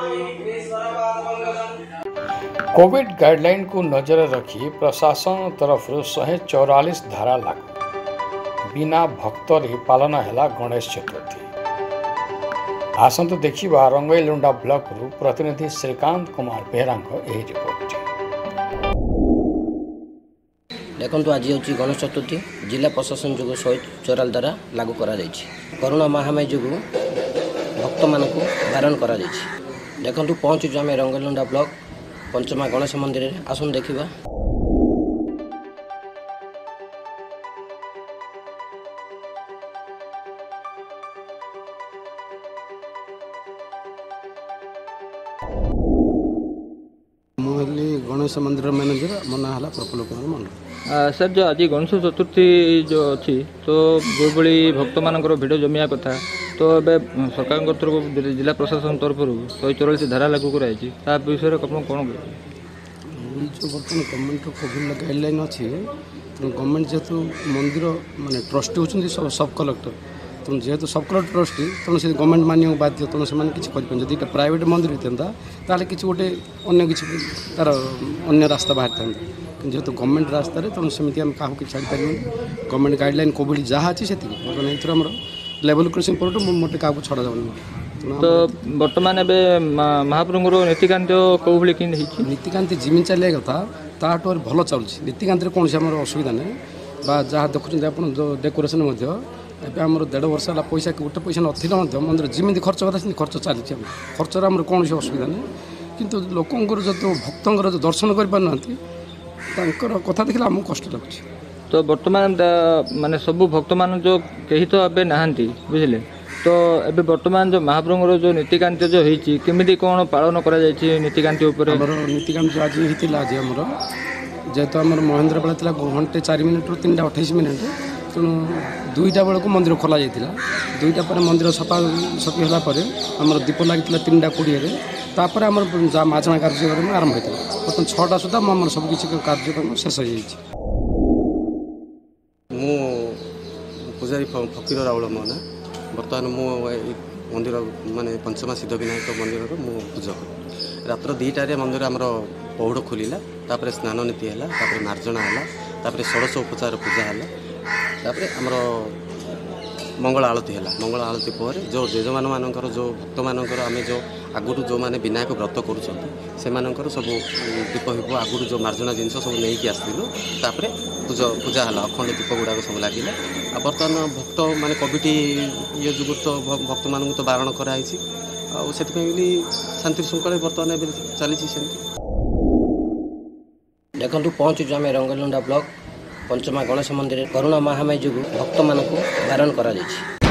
Covid guideline को नजर रखी प्रशासन तरफ 144 धारा लागू बिना भक्तर ही पालन है गणेश चतुर्थी। आसंतु देखिबा रंगईलुंडा ब्लॉक रु प्रतिनिधि श्रीकांत कुमार बेहरा रिपोर्ट। देखो आज हूँ गणेश चतुर्थी जिला प्रशासन जो 144 द्वारा लागू करा कोरोना महामारी जो भक्त मान बारण कर देखु पहुँचु आम रंगईलुंडा ब्लॉक पंचमा गणेश मंदिर आसन देखा। मुझे गणेश मंदिर मैनेजर मो ना है प्रफुल्ल कुमार मंडल। सर जो आज गणेश चतुर्थी जो अच्छी तो जो भाई भक्त मान भिड़ जमिया कथा तो ए सरकार तरफ जिला प्रशासन तरफ 144 धारा लागू कराई विषय में कौन कौन जो बर्तमान गवर्नमेंट कोविड गाइडलाइन अच्छी गवर्नमेंट जेहेतु मंदिर माने ट्रस्टी होती सब कलेक्टर तेणु जेहेतु सब कलेक्टर ट्रस्टी तेणु से गवर्नमेंट मानिक बाध्य तेणु से किसी प्राइवेट मंदिर होता ताले किसी गोटे अन्य किसी तार अन्य रास्ता बाहर था जेहेतु गवर्नमेंट रास्ता तेणु सेमती आम क्या छाड़ी पार गवर्नमेंट गाइडलाइन कोविड जहाँ अच्छी से बर्तमान लेवल क्रॉसिंग पर मोटे क्या छड़ा जाऊनी। तो बर्तमान महाप्रभु नीतिकांत कौ भाई नीतिकांत जिमी चलिया कथा ताठू भल चलुँ नीतिकांत कौन से आम असुविधा ना बा जहाँ देखुं आप जो डेकोरेसन आम 1.5 वर्ष है पैसा गोटे पैसा ना मंदिर जमी खर्च करा खर्च चली खर्चर आम कौन असुविधा ना किंतु लोकंर जो भक्तर जो दर्शन कर कथा देखिए आमको कष्ट लगुच। तो बर्तमान माने सबू भक्त मान जो कहीं तो अब नहांती बुझे तो एबे वर्तमान जो महाप्रभुर जो नीतिकांत जो होती केमी कौन पालन कर नीतिकांत नीतिकांत आज होता आज आमर जेहेतु आम महेन्द्र बेला था घंटे 4 मिनिट रू 3टा 28 मिनिट तेणु 2टा बेलू मंदिर खोल जाता 2टा पर मंदिर सफा सफी होगापर आम दीप लगी 3टा 20 तापर आम माझणा कार्यक्रम आरंभ होता बर्तमान 6टा सुधा आम सबकि कार्यक्रम शेष हो जाए। पूजारी फकीर राउल मो ना बर्तमान मो मंदिर माने पंचमा सिद्ध विनायक मंदिर मो पूजा कर रात्र 2टारे मंदिर आमर पौड़ खोलिला तापर स्नान नीति है तापर मार्जना है षोड़श उपचार पूजा है आमर मंगल आलती है मंगल आलती पर जो जेजमान मानकर जो भक्त मानकर आम जो आगुरी जो मैंने विनायक व्रत कर सब दीप हिप आगुरी जो मार्जना जिनस सब नहीं आसलु तापर पूजा है अखंड दीप गुड़ाक सब लगे बर्तमान भक्त माने कोविड ये जो तो भक्त मान तो बारण कराई से शांति श्रृंखला बर्तमान चली देखु पहुँचु आम रंगईलुंडा ब्लॉक पंचमा गणेश मंदिर कोरोना महामारी जो भक्त मान बारण कर।